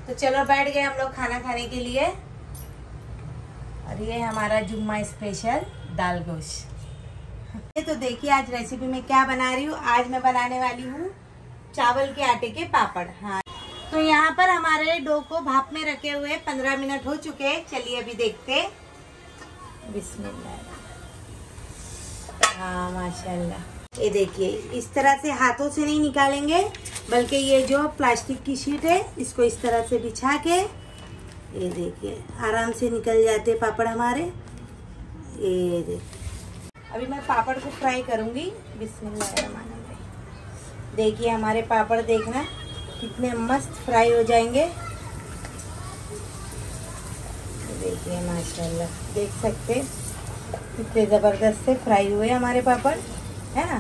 तो चलो बैठ गए हम लोग खाना खाने के लिए। और ये हमारा जुम्मा स्पेशल दाल गोश्त। तो देखिए आज रेसिपी में क्या बना रही हूँ। आज मैं बनाने वाली हूँ चावल के आटे के पापड़। हाँ, तो यहाँ पर हमारे डो को भाप में रखे हुए 15 मिनट हो चुके हैं। चलिए अभी देखते। बिस्मिल्लाह। हाँ माशाल्लाह। ये देखिए इस तरह से हाथों से नहीं निकालेंगे, बल्कि ये जो प्लास्टिक की शीट है इसको इस तरह से बिछा के ये देखिए आराम से निकल जाते पापड़ हमारे। ये देखिए अभी मैं पापड़ को फ्राई करूंगी। बिस्मिल्लाहिर्रहमानिर्रहीम। देखिए हमारे पापड़ देखना कितने मस्त फ्राई हो जाएंगे। देखिए माशाल्लाह, देख सकते कितने ज़बरदस्त से फ्राई हुए हमारे पापड़, है ना।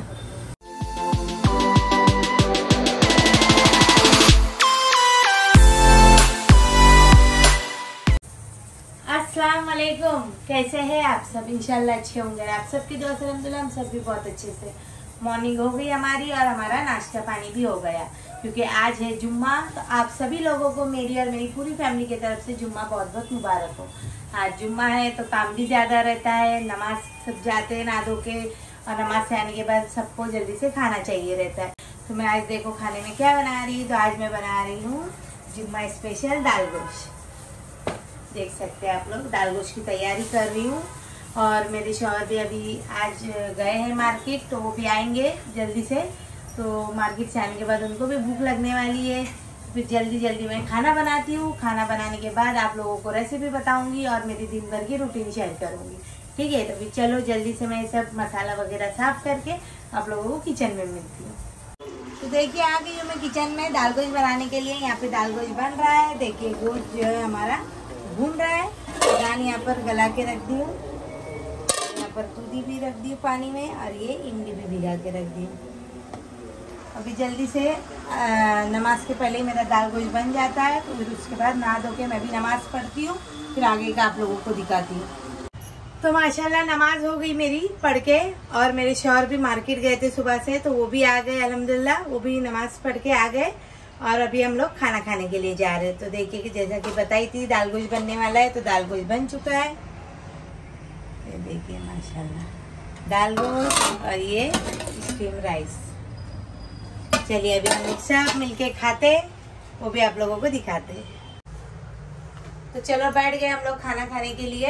अस्सलाम वालेकुम, कैसे हैं आप सब? इंशाल्लाह अच्छे होंगे। आप सबकी दुआ से अल्हम्दुलिल्लाह हम सब भी बहुत अच्छे से। मॉर्निंग हो गई हमारी और हमारा नाश्ता पानी भी हो गया, क्योंकि आज है जुम्मा। तो आप सभी लोगों को मेरी और मेरी पूरी फैमिली की तरफ से जुम्मा बहुत बहुत मुबारक हो। आज जुम्मा है तो काम भी ज़्यादा रहता है, नमाज सब जाते हैं नहा धो के, और नमाज से आने के बाद सबको जल्दी से खाना चाहिए रहता है। तो मैं आज देखो खाने में क्या बना रही हूँ। तो आज मैं बना रही हूँ जुम्मा स्पेशल दाल गोश्त। देख सकते हैं आप लोग, दाल गोश्त की तैयारी कर रही हूँ। और मेरे शौहर भी अभी आज गए हैं मार्केट, तो वो भी आएंगे जल्दी से। तो मार्केट से आने के बाद उनको भी भूख लगने वाली है। फिर जल्दी जल्दी मैं खाना बनाती हूँ। खाना बनाने के बाद आप लोगों को रेसिपी बताऊँगी और मेरी दिन भर की रूटीन शेयर करूँगी। ठीक है, तो फिर चलो जल्दी से मैं सब मसाला वगैरह साफ करके आप लोगों को किचन में मिलती हूँ। तो देखिए आ गई हूँ मैं किचन में दाल गोश्त बनाने के लिए। यहाँ पे दाल गोश्त बन रहा है। देखिए गोश्त जो है हमारा भून रहा है। दाल यहाँ पर गला के रख दी हूँ। यहाँ पर दूधी भी रख दी हूँ पानी में, और ये इमली भी भिगा के रख दी हूँ। अभी जल्दी से नमाज के पहले ही मेरा दाल गोश्त बन जाता है। तो फिर उसके बाद नहा धो के मैं भी नमाज पढ़ती हूँ, फिर आगे का आप लोगों को दिखाती हूँ। तो माशाल्लाह नमाज हो गई मेरी पढ़ के, और मेरे शौहर भी मार्केट गए थे सुबह से, तो वो भी आ गए अल्हम्दुलिल्लाह। वो भी नमाज पढ़ के आ गए और अभी हम लोग खाना खाने के लिए जा रहे हैं। तो देखिए कि जैसा कि बताई थी दाल गोश्त बनने वाला है, तो दाल गोश्त बन चुका है। ये देखिए माशाल्लाह दाल गोश्त और ये स्टीम राइस। चलिए अभी हम लोग सब मिलके खाते, वो भी आप लोगों को दिखाते। तो चलो बैठ गए हम लोग खाना खाने के लिए।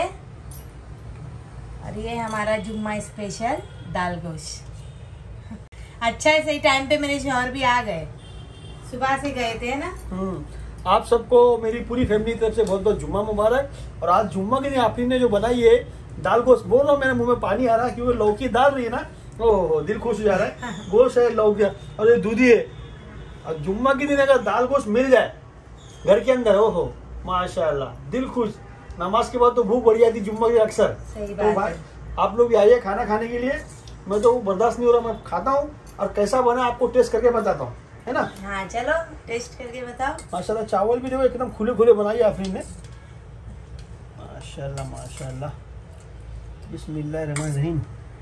और ये हमारा जुम्मा स्पेशल दाल गोश्त। अच्छा है, सही टाइम पे मेरे शौहर भी आ गए, सुबह से गए थे ना। आप सबको मेरी पूरी फैमिली की तरफ से बहुत बहुत जुम्मा मुबारक। और आज जुम्मा के दिन आपने ने जो बनाई है दाल गोश्त, बोल रहा हूँ मेरे मुंह में पानी आ रहा है, क्योंकि लौकी डाल रही है ना, ओहो दिल खुश हो जा रहा है। गोश्त है, लौकी और ये दूधी है। और जुम्मा के दिन अगर दाल गोश्त मिल जाए घर के अंदर, ओहो माशाल्लाह दिल खुश। नमाज के बाद तो भूख बढ़ जाती जुम्मा की अक्सर। तो भाई आप लोग भी आइए खाना खाने के लिए। मैं तो बर्दाश्त नहीं हो रहा, मैं खाता हूँ और कैसा बना आपको टेस्ट करके बताता हूँ, है ना। हाँ चलो टेस्ट करके बताओ। माशाल्लाह चावल भी देखो एकदम खुले खुले बनाई आपने ने। माशाल्लाह माशाल्लाह। बिस्मिल्लाहिर्रहमानिर्रहीम।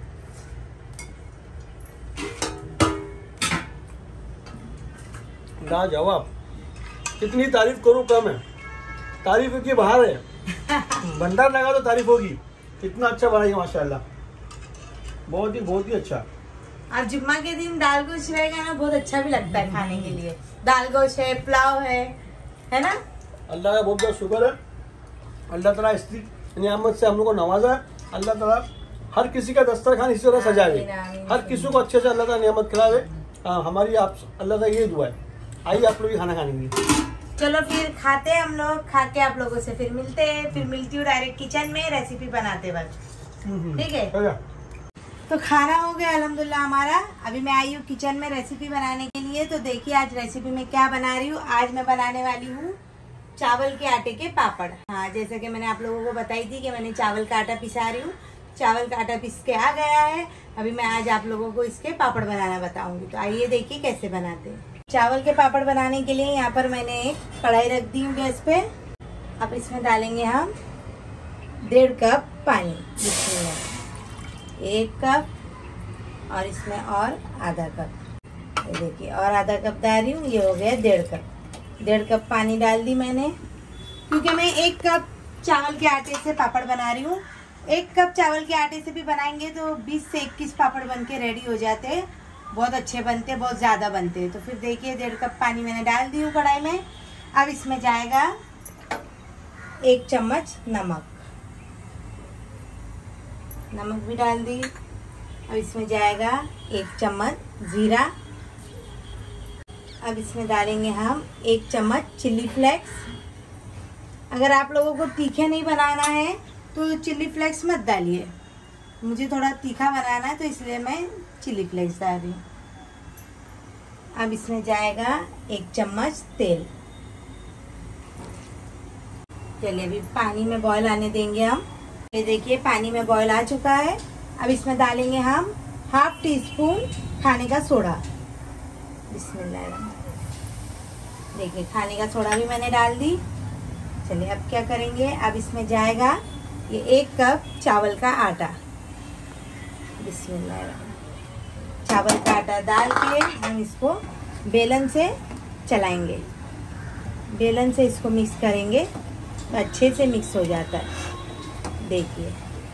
लाजवाब, कितनी तारीफ करूँ कम है। तारीफ की बाहर है, भंडार लगा तो तारीफ होगी। कितना अच्छा बनाई माशाल्लाह, बहुत ही अच्छा। और जुम्मा के दिन दाल गोश्त रहेगा ना, बहुत अच्छा भी लगता है खाने के लिए। दाल गोश्त है, पुलाव है ना। अल्लाह का बहुत बहुत शुक्र है। अल्लाह ताला इस नियामत से हम लोग को नवाजा है। अल्लाह ताला हर किसी का दस्तरखान इसी तरह सजाए, हर किसी को अच्छे से अल्लाह ताला नियामत खिलावे। हमारी आप अल्लाह का ये दुआ है। आइए आप लोग भी खाना खाने के लिए। चलो फिर खाते हैं हम लोग, खा के आप लोगों से फिर मिलते हैं। फिर मिलती हूँ डायरेक्ट किचन में रेसिपी बनाते वक्त, ठीक है। तो खाना हो गया अल्हम्दुलिल्लाह हमारा। अभी मैं आई हूँ किचन में रेसिपी बनाने के लिए। तो देखिए आज रेसिपी में क्या बना रही हूँ। आज मैं बनाने वाली हूँ चावल के आटे के पापड़। हाँ, जैसा कि मैंने आप लोगों को बताई थी कि मैंने चावल का आटा पिसा रही हूँ। चावल का आटा पिस के आ गया है। अभी मैं आज आप लोगों को इसके पापड़ बनाना बताऊंगी। तो आइए देखिए कैसे बनाते हैं। चावल के पापड़ बनाने के लिए यहाँ पर मैंने एक कढ़ाई रख दी हूँ गैस पे। अब इसमें डालेंगे हम 1.5 कप पानी। इसमें 1 कप और इसमें और आधा कप। ये देखिए और आधा कप डाल रही हूँ, ये हो गया 1.5 कप। 1.5 कप पानी डाल दी मैंने, क्योंकि मैं 1 कप चावल के आटे से पापड़ बना रही हूँ। 1 कप चावल के आटे से भी बनाएंगे तो 20 से 21 पापड़ बन के रेडी हो जाते हैं। बहुत अच्छे बनते हैं, बहुत ज़्यादा बनते हैं। तो फिर देखिए 1.5 कप पानी मैंने डाल दी हूँ कढ़ाई में। अब इसमें जाएगा 1 चम्मच नमक भी डाल दी। अब इसमें जाएगा 1 चम्मच जीरा। अब इसमें डालेंगे हम 1 चम्मच चिल्ली फ्लेक्स। अगर आप लोगों को तीखे नहीं बनाना है तो चिल्ली फ्लेक्स मत डालिए। मुझे थोड़ा तीखा बनाना है तो इसलिए मैं चिल्ली फ्लेक्स डाल रही हूँ। अब इसमें जाएगा 1 चम्मच तेल। चलिए अभी पानी में बॉईल आने देंगे हम। ये देखिए पानी में बॉईल आ चुका है। अब इसमें डालेंगे हम 1/2 टीस्पून खाने का सोडा। बिस्मिल्लाह। देखिए खाने का सोडा भी मैंने डाल दी। चलिए अब क्या करेंगे, अब इसमें जाएगा ये 1 कप चावल का आटा। बिस्मिल्लाह। चावल का आटा डाल के हम इसको बेलन से चलाएंगे। बेलन से इसको मिक्स करेंगे तो अच्छे से मिक्स हो जाता है। देखिए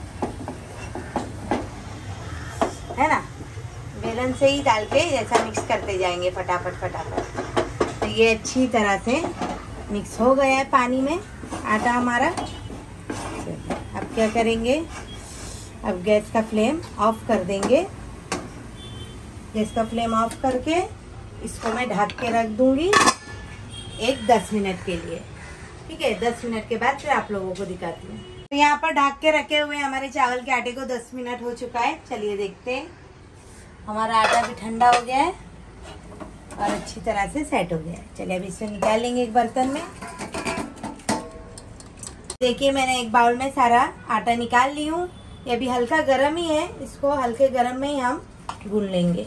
है ना, बेलन से ही डाल के ऐसा मिक्स करते जाएंगे फटाफट। तो ये अच्छी तरह से मिक्स हो गया है पानी में आटा हमारा। अब क्या करेंगे, अब गैस का फ्लेम ऑफ कर देंगे। गैस का फ्लेम ऑफ करके इसको मैं ढक के रख दूंगी 10 मिनट के लिए। ठीक है, 10 मिनट के बाद फिर आप लोगों को दिखाती हूँ। तो यहाँ पर ढक के रखे हुए हमारे चावल के आटे को 10 मिनट हो चुका है। चलिए देखते हैं। हमारा आटा भी ठंडा हो गया है और अच्छी तरह से सेट हो गया है। चलिए अभी इसे निकाल लेंगे एक बर्तन में। देखिए मैंने एक बाउल में सारा आटा निकाल ली हूँ। ये अभी हल्का गर्म ही है, इसको हल्के गर्म में ही हम गूंद लेंगे।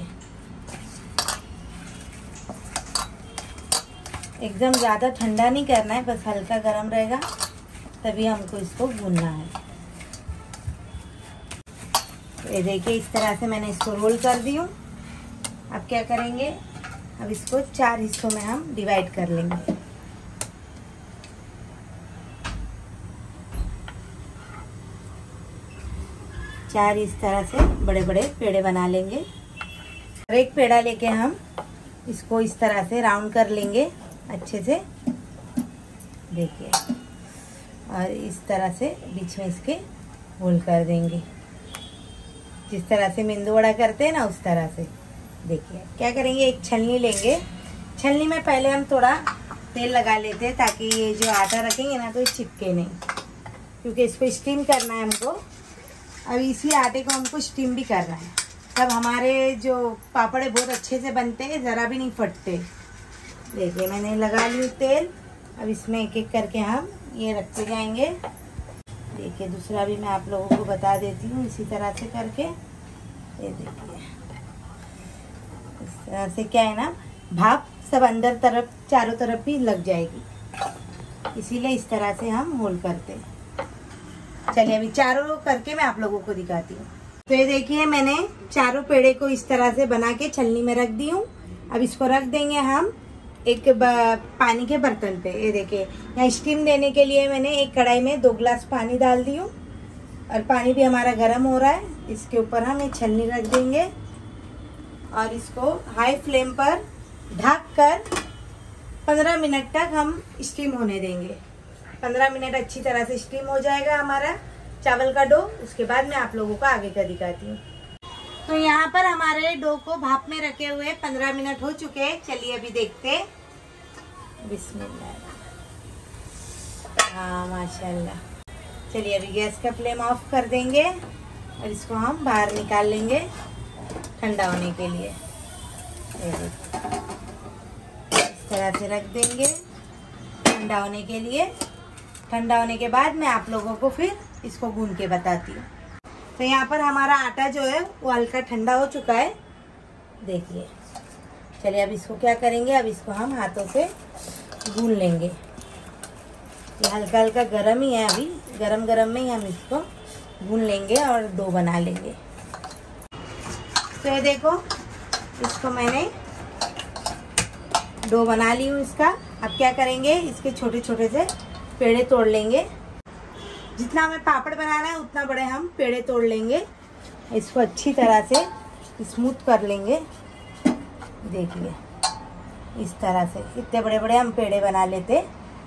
एकदम ज़्यादा ठंडा नहीं करना है, बस हल्का गर्म रहेगा तभी हमको इसको गूंदना है। ये देखिए इस तरह से मैंने इसको रोल कर दी हूँ। अब क्या करेंगे, अब इसको 4 हिस्सों में हम डिवाइड कर लेंगे। चार इस तरह से बड़े बड़े पेड़े बना लेंगे। और एक पेड़ा लेके हम इसको इस तरह से राउंड कर लेंगे अच्छे से। देखिए, और इस तरह से बीच में इसके होल कर देंगे, जिस तरह से मेंदू वड़ा करते हैं ना उस तरह से। देखिए क्या करेंगे, एक छलनी लेंगे। छलनी में पहले हम थोड़ा तेल लगा लेते हैं ताकि ये जो आटा रखेंगे ना तो ये चिपके नहीं, क्योंकि इसको स्टीम करना है हमको। अब इसी आटे को हमको स्टीम भी करना है, तब हमारे जो पापड़ बहुत अच्छे से बनते हैं, ज़रा भी नहीं फटते। देखिए मैंने लगा ली तेल। अब इसमें एक एक करके हम ये रखते जाएंगे। देखिए दूसरा भी मैं आप लोगों को बता देती हूँ इसी तरह से करके। ये देखिए इस तरह से क्या है ना, भाप सब अंदर तरफ चारों तरफ भी लग जाएगी, इसीलिए इस तरह से हम होल करते हैं। चलिए अभी चारों करके मैं आप लोगों को दिखाती हूँ। तो ये देखिए मैंने चारों पेड़े को इस तरह से बना के छलनी में रख दी हूँ। अब इसको रख देंगे हम एक पानी के बर्तन पे। ये देखिए यहाँ स्टीम देने के लिए मैंने एक कढ़ाई में 2 गिलास पानी डाल दी हूँ और पानी भी हमारा गर्म हो रहा है। इसके ऊपर हम एक छलनी रख देंगे और इसको हाई फ्लेम पर ढक कर 15 मिनट तक हम स्टीम होने देंगे। 15 मिनट अच्छी तरह से स्टीम हो जाएगा हमारा चावल का डो। उसके बाद मैं आप लोगों को आगे का दिखाती हूँ। तो यहाँ पर हमारे डो को भाप में रखे हुए 15 मिनट हो चुके हैं। चलिए अभी देखते हैं। बिस्मिल्लाह। हाँ माशाल्लाह। चलिए अभी गैस का फ्लेम ऑफ कर देंगे और इसको हम बाहर निकाल लेंगे ठंडा होने के लिए। इस तरह से रख देंगे ठंडा होने के लिए। ठंडा होने के बाद मैं आप लोगों को फिर इसको गूंद के बताती हूँ। तो यहाँ पर हमारा आटा जो है वो हल्का ठंडा हो चुका है। देखिए चलिए अब इसको क्या करेंगे, अब इसको हम हाथों से गूंद लेंगे। ये हल्का हल्का गरम ही है, अभी गरम गरम में ही हम इसको गूंद लेंगे और डो बना लेंगे। तो ये देखो इसको मैंने डो बना ली हूँ इसका। अब क्या करेंगे, इसके छोटे छोटे से पेड़े तोड़ लेंगे। जितना हमें पापड़ बनाना है उतना बड़े हम पेड़े तोड़ लेंगे। इसको अच्छी तरह से स्मूथ कर लेंगे। देखिए इस तरह से इतने बड़े बड़े हम पेड़े बना लेते,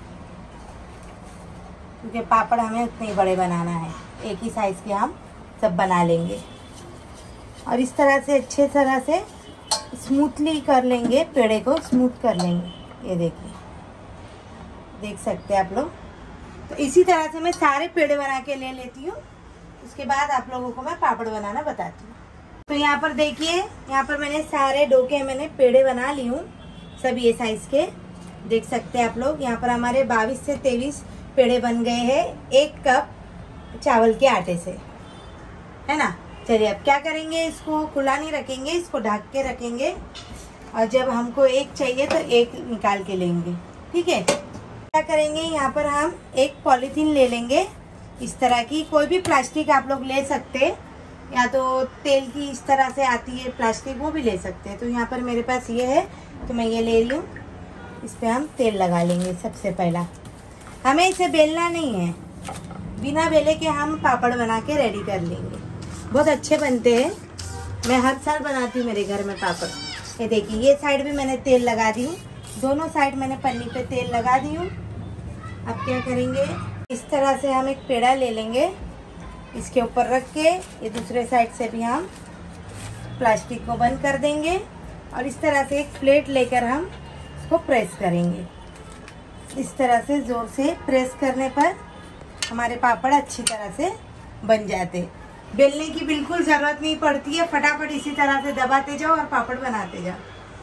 क्योंकि पापड़ हमें उतने ही बड़े बनाना है। एक ही साइज़ के हम सब बना लेंगे और इस तरह से अच्छे तरह से स्मूथली कर लेंगे, पेड़े को स्मूथ कर लेंगे। ये देखिए, देख सकते हैं आप लोग। तो इसी तरह से मैं सारे पेड़े बना के ले लेती हूँ, उसके बाद आप लोगों को मैं पापड़ बनाना बताती हूँ। तो यहाँ पर देखिए, यहाँ पर मैंने सारे डो के मैंने पेड़े बना ली हूँ, सब ये साइज के। देख सकते हैं आप लोग, यहाँ पर हमारे 22 से 23 पेड़े बन गए हैं 1 कप चावल के आटे से, है ना। चलिए अब क्या करेंगे, इसको खुला नहीं रखेंगे, इसको ढक के रखेंगे और जब हमको एक चाहिए तो एक निकाल के लेंगे, ठीक है। क्या करेंगे, यहाँ पर हम एक पॉलीथीन ले लेंगे इस तरह की। कोई भी प्लास्टिक आप लोग ले सकते, या तो तेल की इस तरह से आती है प्लास्टिक, वो भी ले सकते हैं। तो यहाँ पर मेरे पास ये है तो मैं ये ले रही हूँ। इस पर हम तेल लगा लेंगे। सबसे पहला हमें इसे बेलना नहीं है, बिना बेले के हम पापड़ बना के रेडी कर लेंगे। बहुत अच्छे बनते हैं, मैं हर साल बनाती हूँ मेरे घर में पापड़। ये देखिए, ये साइड भी मैंने तेल लगा दी हूँ, दोनों साइड मैंने पन्नी पे तेल लगा दी हूँ। अब क्या करेंगे, इस तरह से हम एक पेड़ा ले लेंगे, इसके ऊपर रख के ये दूसरे साइड से भी हम प्लास्टिक को बंद कर देंगे और इस तरह से एक प्लेट लेकर हम इसको प्रेस करेंगे। इस तरह से ज़ोर से प्रेस करने पर हमारे पापड़ अच्छी तरह से बन जाते। बेलने की बिल्कुल ज़रूरत नहीं पड़ती है, फटाफट इसी तरह से दबाते जाओ और पापड़ बनाते जाओ।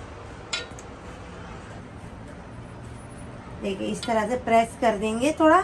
देखिए इस तरह से प्रेस कर देंगे थोड़ा।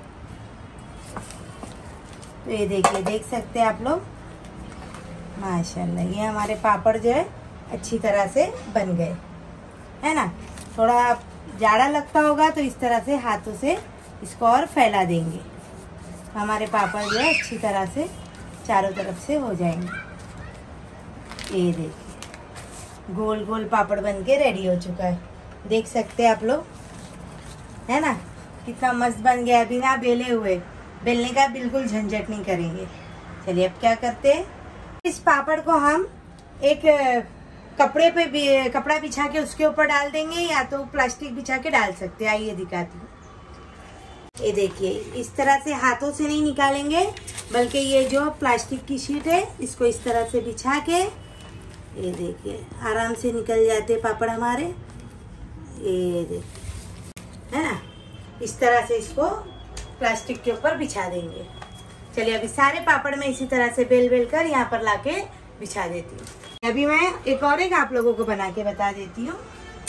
तो ये देखिए, देख सकते हैं आप लोग, माशाल्लाह ये हमारे पापड़ जो है अच्छी तरह से बन गए, है ना। थोड़ा जाड़ा लगता होगा तो इस तरह से हाथों से इसको और फैला देंगे, हमारे पापड़ जो है अच्छी तरह से चारों तरफ से हो जाएंगे। ये देखिए गोल गोल पापड़ बन के रेडी हो चुका है, देख सकते हैं आप लोग, है ना। कितना मस्त बन गया है, बिना बेले हुए। बेलने का बिल्कुल झंझट नहीं करेंगे। चलिए अब क्या करते हैं, इस पापड़ को हम एक कपड़े पे भी कपड़ा बिछा के उसके ऊपर डाल देंगे, या तो प्लास्टिक बिछा के डाल सकते हैं। आइए दिखाती हूँ। ये देखिए, इस तरह से हाथों से नहीं निकालेंगे, बल्कि ये जो प्लास्टिक की शीट है इसको इस तरह से बिछा के, ये देखिए आराम से निकल जाते पापड़ हमारे। ये देखिए, है ना, इस तरह से इसको प्लास्टिक के ऊपर बिछा देंगे। चलिए अभी सारे पापड़ में इसी तरह से बेल बेल कर यहाँ पर लाके बिछा देती हूँ। अभी मैं एक और एक आप लोगों को बना के बता देती हूँ।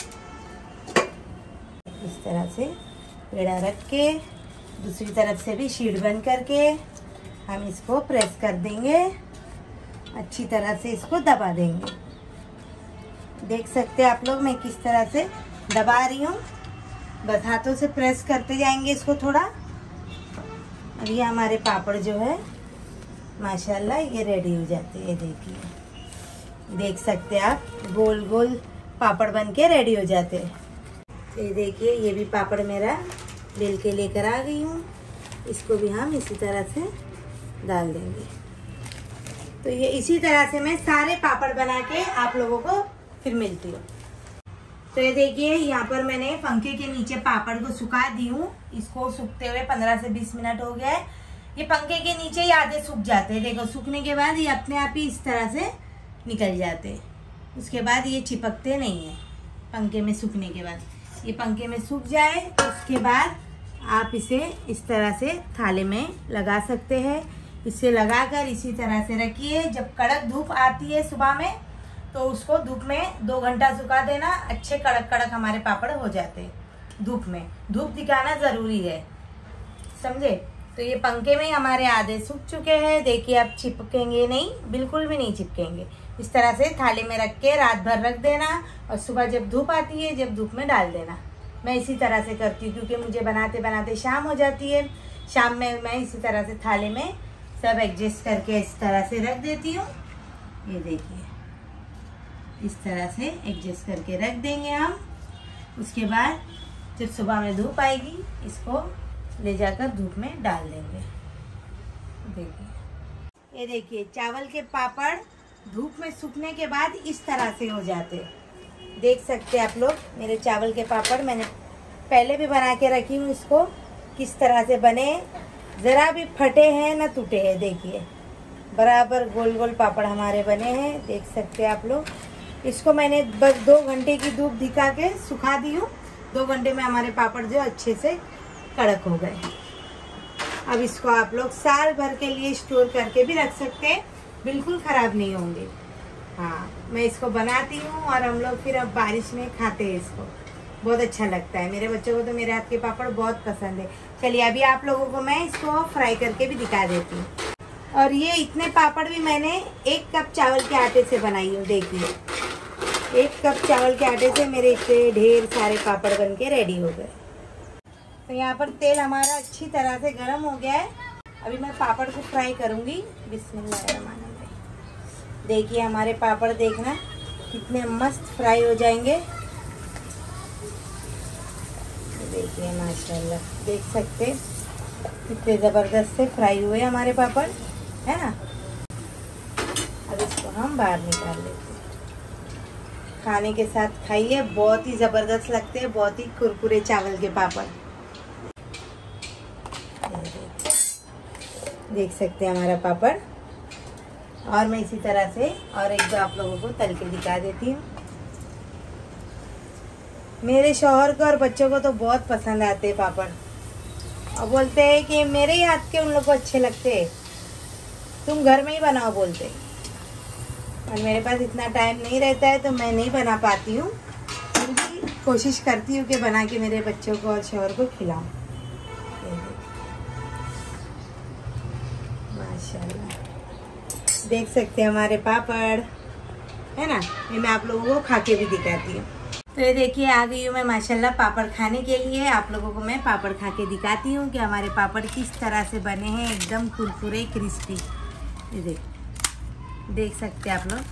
इस तरह से पेड़ा रख के दूसरी तरफ से भी शीट बंद करके हम इसको प्रेस कर देंगे, अच्छी तरह से इसको दबा देंगे। देख सकते हैं आप लोग मैं किस तरह से दबा रही हूँ, बस हाथों से प्रेस करते जाएंगे इसको थोड़ा। और ये हमारे पापड़ जो है माशाल्लाह ये रेडी हो जाते हैं। ये देखिए, देख सकते हैं आप, गोल गोल पापड़ बन के रेडी हो जाते हैं। ये देखिए, ये भी पापड़ मेरा बेल के लेकर आ गई हूँ, इसको भी हम इसी तरह से डाल देंगे। तो ये इसी तरह से मैं सारे पापड़ बना के आप लोगों को फिर मिलती हूँ। तो ये देखिए, यहाँ पर मैंने पंखे के नीचे पापड़ को सुखा दी हूँ। इसको सूखते हुए 15 से 20 मिनट हो गया है। ये पंखे के नीचे ही आधे सूख जाते हैं। देखो सूखने के बाद ये अपने आप ही इस तरह से निकल जाते हैं। उसके बाद ये चिपकते नहीं है पंखे में सूखने के बाद। ये पंखे में सूख जाए तो उसके बाद आप इसे इस तरह से थाले में लगा सकते हैं। इसे लगाकर इसी तरह से रखिए। जब कड़क धूप आती है सुबह में तो उसको धूप में 2 घंटा सुखा देना। अच्छे कड़क कड़क हमारे पापड़ हो जाते हैं। धूप में धूप दिखाना ज़रूरी है, समझे। तो ये पंखे में हमारे आधे सूख चुके हैं। देखिए अब चिपकेंगे नहीं, बिल्कुल भी नहीं चिपकेंगे। इस तरह से थाली में रख के रात भर रख देना और सुबह जब धूप आती है जब धूप में डाल देना। मैं इसी तरह से करती हूँ क्योंकि मुझे बनाते बनाते शाम हो जाती है। शाम में मैं इसी तरह से थाली में सब एडजस्ट करके इस तरह से रख देती हूँ। ये देखिए, इस तरह से एडजस्ट करके रख देंगे हम। उसके बाद जब सुबह में धूप आएगी इसको ले जाकर धूप में डाल देंगे। देखिए, ये देखिए चावल के पापड़ धूप में सूखने के बाद इस तरह से हो जाते। देख सकते हैं आप लोग, मेरे चावल के पापड़ मैंने पहले भी बना के रखी हूँ। इसको किस तरह से बने, ज़रा भी फटे हैं ना टूटे हैं। देखिए बराबर गोल गोल पापड़ हमारे बने हैं, देख सकते हैं आप लोग। इसको मैंने बस 2 घंटे की धूप दिखा के सुखा दी हूँ। 2 घंटे में हमारे पापड़ जो अच्छे से कड़क हो गए। अब इसको आप लोग साल भर के लिए स्टोर करके भी रख सकते हैं, बिल्कुल ख़राब नहीं होंगे। हाँ, मैं इसको बनाती हूँ और हम लोग फिर अब बारिश में खाते हैं इसको, बहुत अच्छा लगता है। मेरे बच्चों को तो मेरे हाथ के पापड़ बहुत पसंद है। चलिए अभी आप लोगों को मैं इसको फ्राई करके भी दिखा देती हूँ। और ये इतने पापड़ भी मैंने 1 कप चावल के आटे से बनाई हूँ। देखिए 1 कप चावल के आटे से मेरे इतने ढेर सारे पापड़ बन के रेडी हो गए। तो यहाँ पर तेल हमारा अच्छी तरह से गर्म हो गया है। अभी मैं पापड़ को फ्राई करूँगी। बिस्मिल्लाहिर्रहमानिर्रहीम। देखिए हमारे पापड़ देखना कितने मस्त फ्राई हो जाएंगे। देखिए माशाल्लाह, देख सकते कितने ज़बरदस्त से फ्राई हुए हमारे पापड़, है ना। अब इसको हम बाहर निकाल लेते हैं। खाने के साथ खाइए, बहुत ही ज़बरदस्त लगते हैं, बहुत ही कुरकुरे चावल के पापड़। देख सकते हैं हमारा पापड़। और मैं इसी तरह से और एक दो आप लोगों को तल के दिखा देती हूँ। मेरे शौहर को और बच्चों को तो बहुत पसंद आते हैं पापड़, और बोलते हैं कि मेरे ही हाथ के उन लोग को अच्छे लगते हैं, तुम घर में ही बनाओ बोलते। और मेरे पास इतना टाइम नहीं रहता है तो मैं नहीं बना पाती हूँ, कोशिश करती हूँ कि बना के मेरे बच्चों को और शौहर को खिलाऊं। माशाल्लाह, देख सकते हैं हमारे पापड़, है ना। ये मैं आप लोगों को खा के भी दिखाती हूँ। तो ये देखिए आ गई हूँ मैं माशाल्लाह पापड़ खाने के लिए। आप लोगों को मैं पापड़ खा के दिखाती हूँ कि हमारे पापड़ किस तरह से बने हैं, एकदम कुरकुरे क्रिस्पी। ये देख सकते हैं आप लोग,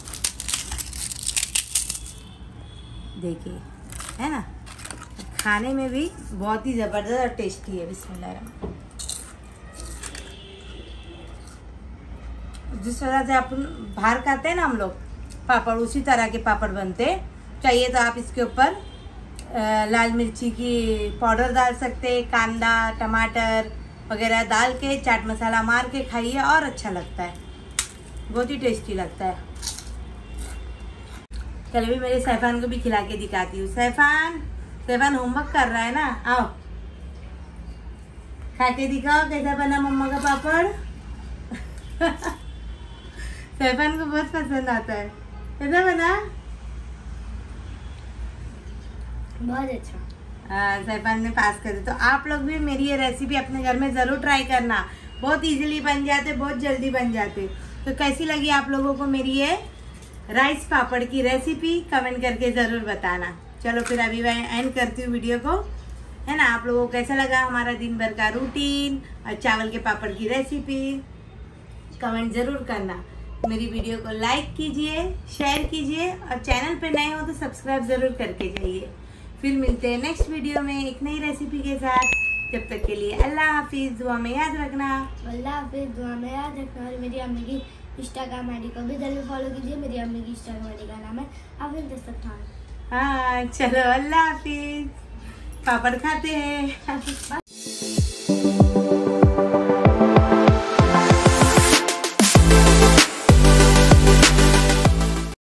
देखिए, है ना। खाने में भी बहुत ही ज़बरदस्त और टेस्टी है। बिस्मिल्लाह। जिस तरह से आप बाहर खाते हैं ना हम लोग पापड़, उसी तरह के पापड़ बनते हैं। चाहिए तो आप इसके ऊपर लाल मिर्ची की पाउडर डाल सकते हैं, कांदा टमाटर वगैरह डाल के चाट मसाला मार के खाइए और अच्छा लगता है, बहुत ही टेस्टी लगता है। चलिए भी मेरे सैफान को भी खिला के दिखाती हूँ। सैफान होमवर्क कर रहा है ना, आओ खा के दिखाओ कैसा बना मम्मा का पापड़। सैफान को बहुत पसंद आता है। कैसा बना? बहुत अच्छा। सैफान ने पास कर दिया। तो आप लोग भी मेरी ये रेसिपी अपने घर में ज़रूर ट्राई करना, बहुत इजीली बन जाते, बहुत जल्दी बन जाते। तो कैसी लगी आप लोगों को मेरी ये राइस पापड़ की रेसिपी, कमेंट करके ज़रूर बताना। चलो फिर अभी मैं एंड करती हूँ वीडियो को, है ना। आप लोगों को कैसा लगा हमारा दिन भर का रूटीन और चावल के पापड़ की रेसिपी, कमेंट ज़रूर करना। मेरी वीडियो को लाइक कीजिए, शेयर कीजिए और चैनल पे नए हो तो सब्सक्राइब ज़रूर करके जाइए। फिर मिलते हैं नेक्स्ट वीडियो में एक नई रेसिपी के साथ। जब तक के लिए अल्लाह हाफिज़, दुआ में याद रखना। अल्लाह हाफिज़, दुआ में याद रखना। और मेरी अम्मी की इंस्टाग्राम आईडी को भी जरूर फॉलो कीजिए। मेरी अम्मी की इंस्टाग्राम आईडी का नाम है हाफिज़ दस्तरखान। हाँ चलो अल्लाह हाफिज़, पापड़ खाते हैं।